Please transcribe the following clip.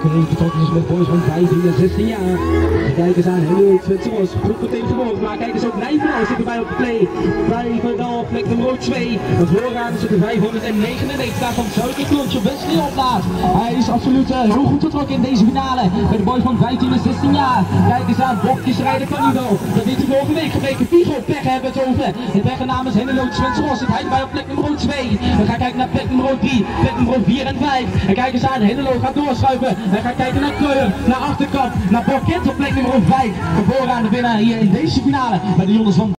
heen vertrokken is met boys van 15 en 16 jaar. Kijk eens aan Henry Tros, goed meteen vervolgd, maar kijk eens ook Nijverdal zit erbij op de play. Nijverdal op plek nummer 2. Want vooraan zit de 599 staat van Zuiderklontje best niet op naast. Hij is absoluut heel goed vertrokken in deze finale. Bij de boys van 15 en 16 jaar. Kijk eens aan, blokjes rijden kan hij wel. Dat heeft hij vorige week gebleken. Pigo, Pech hebben het over. De Peggen namens Henry Tros zit hij bij op plek nummer 2. Dan gaat kijken naar plek nummer 3, plek nummer 4 en 5. En kijk eens aan, Hennelo gaat doorschuiven. Hij gaat kijken naar Kreur, naar achterkant, naar Borkent op plek nummer 5. En vooraan de winnaar hier in deze finale bij de jongens van